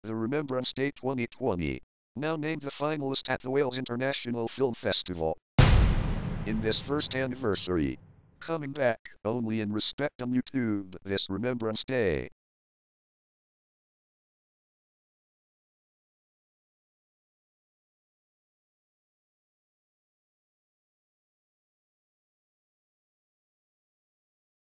the Remembrance Day 2020. Now named the finalist at the Wales International Film Festival. In this first anniversary. Coming back only in respect on YouTube this Remembrance Day.